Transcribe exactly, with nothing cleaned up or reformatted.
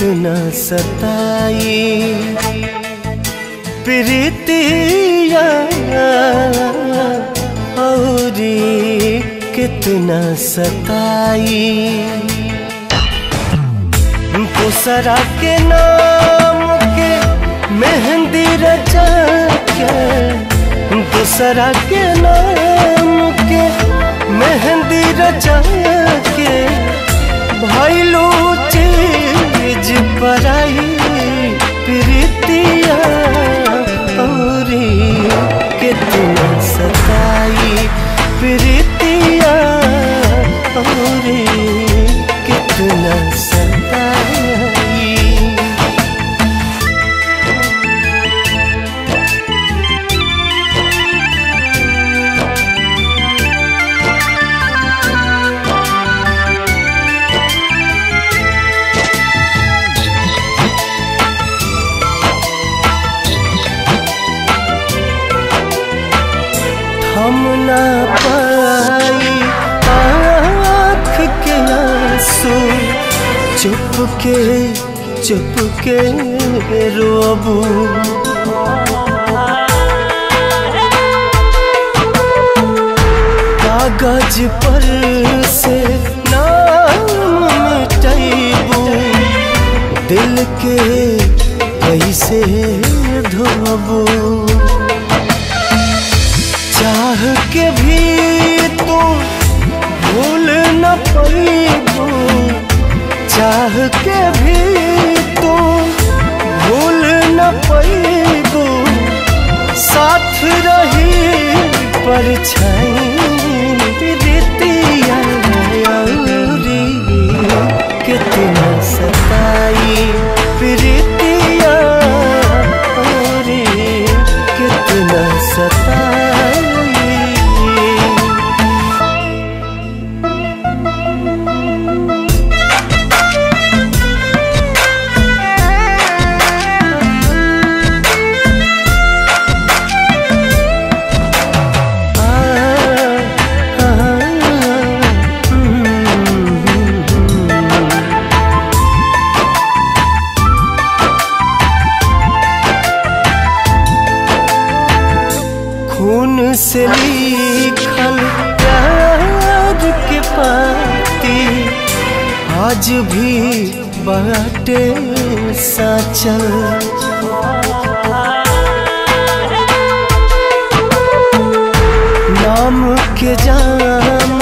कितना सताई प्रीतिया और कितना सताई। दूसरा के नाम के मेहंदी रचा के, दूसरा के नाम के मेहंदी रचा के भइलू चीज पराई प्रीतिया और कितना सताई प्रीतिया और कितना सताई। हम ना पाई आँख के आंसू, चुपके चुपके रोबू। कागज पर से नाम मिटाइबू, दिल के कैसे धोबू। चाह के भी तू भूल न पाइबू, चाह के भी तू भूल न पाइबू। साथ रही परछाई प्रीतिया औरी कितना सताई प्रीतिया औरी कितना सताई। खून से लिखल प्यार के पाती आज भी बाटे साचल। नाम के जाम